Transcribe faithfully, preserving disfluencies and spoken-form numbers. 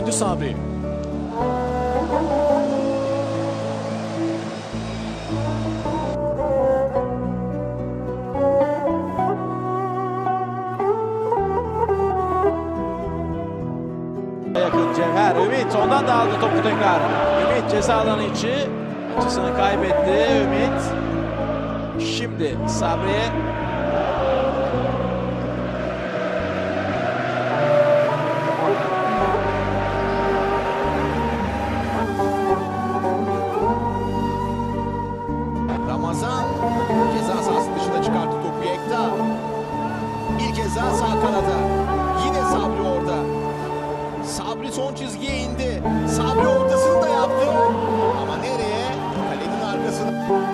Döndü Sabri. Yakın Cevher. Ümit ondan da aldı topu tekrar. Ümit ceza alanı içi. Açısını kaybetti Ümit. Şimdi Sabri'ye. Ramazan ceza sahası dışına çıkarttı topu Yekta. Bir kez daha sağ kanada. Yine Sabri orada. Sabri son çizgiye indi. Sabri ortasını da yaptı. Ama nereye? Kalenin arkasına.